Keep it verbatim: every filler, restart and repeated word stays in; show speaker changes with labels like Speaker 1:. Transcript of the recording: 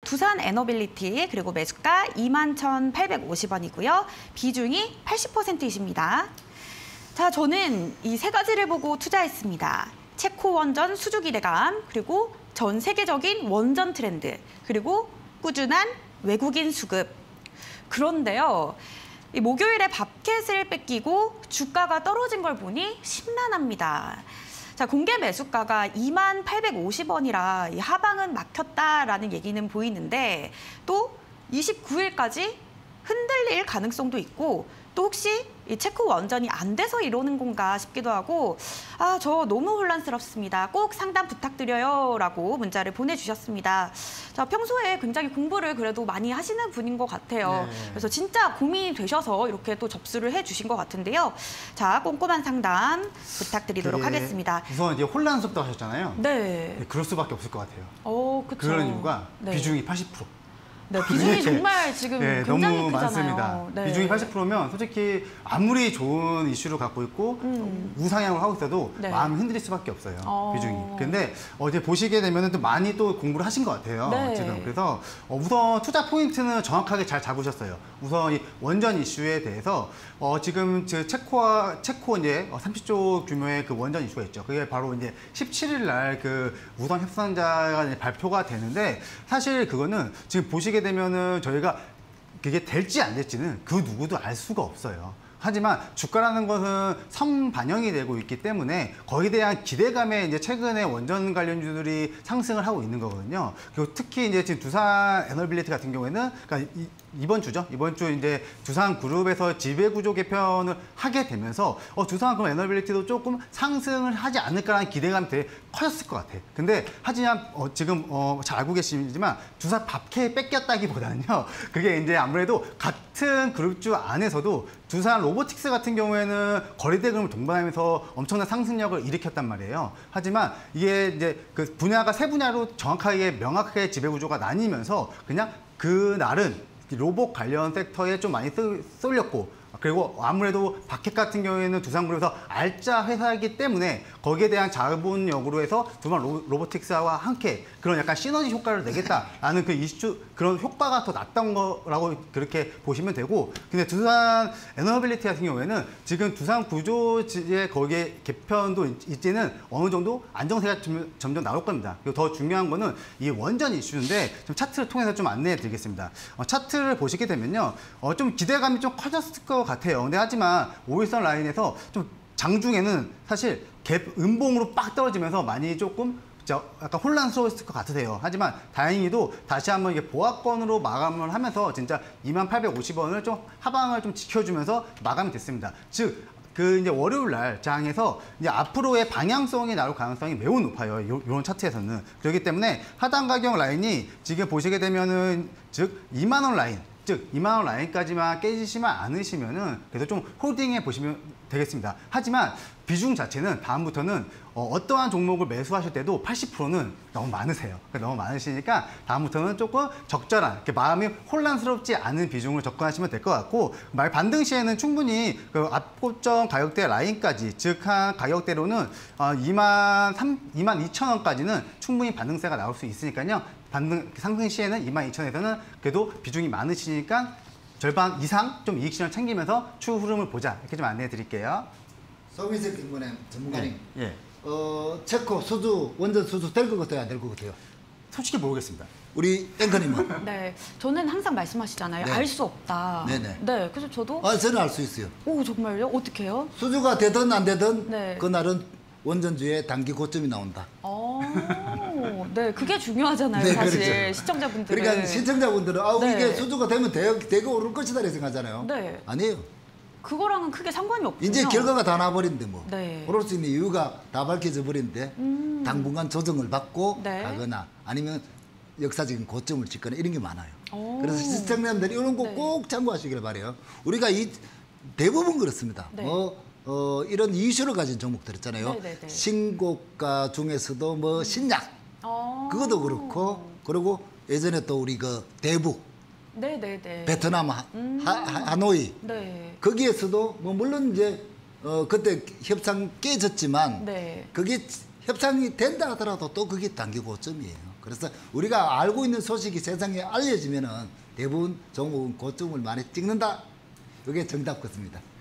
Speaker 1: 두산 에너빌리티 그리고 매수가 이만 천팔백오십 원이고요. 비중이 팔십 퍼센트이십니다. 자, 저는 이 세 가지를 보고 투자했습니다. 체코 원전 수주 기대감, 그리고 전 세계적인 원전 트렌드, 그리고 꾸준한 외국인 수급. 그런데요, 이 목요일에 밥캣을 뺏기고 주가가 떨어진 걸 보니 심란합니다. 자, 공개 매수가가 이만 팔백오십 원이라 이 하방은 막혔다라는 얘기는 보이는데 또 이십구 일까지 흔들릴 가능성도 있고 또 혹시 이 체코 원전이 안 돼서 이러는 건가 싶기도 하고 아, 저 너무 혼란스럽습니다. 꼭 상담 부탁드려요 라고 문자를 보내주셨습니다. 자, 평소에 굉장히 공부를 그래도 많이 하시는 분인 것 같아요. 네. 그래서 진짜 고민이 되셔서 이렇게 또 접수를 해주신 것 같은데요. 자, 꼼꼼한 상담 부탁드리도록 하겠습니다.
Speaker 2: 우선 이제 혼란스럽다고 하셨잖아요.
Speaker 1: 네.
Speaker 2: 네, 그럴 수밖에 없을 것 같아요.
Speaker 1: 어, 그쵸.
Speaker 2: 그런 이유가
Speaker 1: 네.
Speaker 2: 비중이 팔십 퍼센트.
Speaker 1: 네, 비중이
Speaker 2: 네.
Speaker 1: 정말 지금
Speaker 2: 네,
Speaker 1: 굉장히
Speaker 2: 너무
Speaker 1: 크잖아요.
Speaker 2: 많습니다.
Speaker 1: 네.
Speaker 2: 비중이 팔십 퍼센트면 솔직히 아무리 좋은 이슈를 갖고 있고
Speaker 1: 음.
Speaker 2: 우상향을 하고 있어도
Speaker 1: 네.
Speaker 2: 마음이 흔들릴 수밖에 없어요.
Speaker 1: 어.
Speaker 2: 비중이. 근데 어제 보시게 되면 또 많이 또 공부를 하신 것 같아요.
Speaker 1: 네.
Speaker 2: 지금. 그래서 우선 투자 포인트는 정확하게 잘 잡으셨어요. 우선 이 원전 이슈에 대해서 어 지금 그 체코와 체코 이제 삼십 조 규모의 그 원전 이슈가 있죠. 그게 바로 이제 십칠 일 날 그 우선 협상자가 이제 발표가 되는데 사실 그거는 지금 보시게 되면은 저희가 그게 될지 안 될지는 그 누구도 알 수가 없어요. 하지만 주가라는 것은 선반영이 되고 있기 때문에 거기에 대한 기대감에 이제 최근에 원전 관련주들이 상승을 하고 있는 거거든요. 그리고 특히 이제 지금 두산 에너빌리티 같은 경우에는 그러니까 이, 이번 주죠. 이번 주 이제 두산 그룹에서 지배 구조 개편을 하게 되면서 어, 두산 그룹 에너빌리티도 조금 상승을 하지 않을까라는 기대감이 되게 커졌을 것 같아. 근데 하지만 어, 지금 어, 잘 알고 계시지만 두산 밥캐에 뺏겼다기보다는요. 그게 이제 아무래도 같은 그룹주 안에서도 두산 로보틱스 같은 경우에는 거래 대금을 동반하면서 엄청난 상승력을 일으켰단 말이에요. 하지만 이게 이제 그 분야가 세 분야로 정확하게 명확하게 지배 구조가 나뉘면서 그냥 그 날은 로봇 관련 섹터에 좀 많이 쏠렸고 그리고 아무래도 바켓 같은 경우에는 두산그룹에서 알짜 회사이기 때문에 거기에 대한 자본력으로 해서 두산 로보틱스와 함께 그런 약간 시너지 효과를 내겠다라는 그 이슈 그런 효과가 더 났던 거라고 그렇게 보시면 되고 근데 두산 에너빌리티 같은 경우에는 지금 두산 구조지의 거기에 개편도 있지는 어느 정도 안정세가 점점 나올 겁니다. 그리고 더 중요한 거는 이 원전 이슈인데 좀 차트를 통해서 좀 안내해 드리겠습니다. 어, 차트를 보시게 되면요. 어, 좀 기대감이 좀 커졌을 것 같아요. 근데 하지만 오일선 라인에서 좀 장중에는 사실 갭 음봉으로 빡 떨어지면서 많이 조금 약간 혼란스러웠을 것 같으세요. 하지만 다행히도 다시 한번 이게 보합권으로 마감을 하면서 진짜 이만 팔백오십 원을 좀 하방을 좀 지켜주면서 마감이 됐습니다. 즉, 그 이제 월요일 날 장에서 이제 앞으로의 방향성이 나올 가능성이 매우 높아요. 요, 요런 차트에서는. 그렇기 때문에 하단 가격 라인이 지금 보시게 되면은 즉 이만 원 라인. 즉 이만 원 라인까지만 깨지시면 않으시면은 그래서 좀 홀딩해 보시면 되겠습니다. 하지만 비중 자체는 다음부터는 어, 어떠한 종목을 매수하실 때도 팔십 퍼센트는 너무 많으세요. 너무 많으시니까 다음부터는 조금 적절한 이렇게 마음이 혼란스럽지 않은 비중을 접근하시면 될 것 같고 말 반등 시에는 충분히 그 앞고점 가격대 라인까지 즉 한 가격대로는 어, 이만 이천 원까지는 충분히 반등세가 나올 수 있으니까요. 반등 상승 시에는 이만 이천 원에서는 그래도 비중이 많으시니까 절반 이상 좀 이익 실현 챙기면서 추후 흐름을 보자 이렇게 좀 안내해 드릴게요.
Speaker 3: 서민세 김문혜 전문가님,
Speaker 2: 네. 예.
Speaker 3: 어, 체코 수주 원전 수주 될 것 같아요, 안 될 것 같아요?
Speaker 2: 솔직히 모르겠습니다.
Speaker 3: 우리 앵커님은?
Speaker 1: 네, 저는 항상 말씀하시잖아요.
Speaker 3: 네.
Speaker 1: 알 수 없다.
Speaker 3: 네네.
Speaker 1: 네, 그래서 저도
Speaker 3: 아, 저는 알 수 있어요.
Speaker 1: 오, 정말요? 어떻게 해요?
Speaker 3: 수주가 되든 안 되든
Speaker 1: 네.
Speaker 3: 그날은 원전주의 단기 고점이 나온다.
Speaker 1: 어, 네, 그게 중요하잖아요,
Speaker 3: 네,
Speaker 1: 사실
Speaker 3: 그렇죠.
Speaker 1: 시청자분들은.
Speaker 3: 그러니까 시청자분들은 아,
Speaker 1: 네.
Speaker 3: 이게 수주가 되면 대거, 대거 오를 것이다 이렇게 생각하잖아요.
Speaker 1: 네.
Speaker 3: 아니에요.
Speaker 1: 그거랑은 크게 상관이 없군요.
Speaker 3: 이제 결과가 다 나버린데 뭐.
Speaker 1: 네.
Speaker 3: 오를 수 있는 이유가 다 밝혀져 버린데
Speaker 1: 음.
Speaker 3: 당분간 조정을 받고
Speaker 1: 네.
Speaker 3: 가거나 아니면 역사적인 고점을 찍거나 이런 게 많아요.
Speaker 1: 오.
Speaker 3: 그래서 시청자분들이 이런 거 꼭
Speaker 1: 네.
Speaker 3: 참고하시길 바래요. 우리가 이 대부분 그렇습니다.
Speaker 1: 네.
Speaker 3: 뭐 어, 이런 이슈를 가진 종목들 있잖아요.
Speaker 1: 네, 네, 네.
Speaker 3: 신고가 중에서도 뭐 신약
Speaker 1: 어.
Speaker 3: 그것도 그렇고 그리고 예전에 또 우리 그 대북
Speaker 1: 네, 네, 네.
Speaker 3: 베트남 하,
Speaker 1: 음.
Speaker 3: 하, 하노이
Speaker 1: 네.
Speaker 3: 거기에서도 뭐 물론 이제 어 그때 협상 깨졌지만
Speaker 1: 네.
Speaker 3: 그게 협상이 된다 하더라도 또 그게 단기 고점이에요. 그래서 우리가 알고 있는 소식이 세상에 알려지면은 대부분 종목은 고점을 많이 찍는다. 이게 정답 같습니다.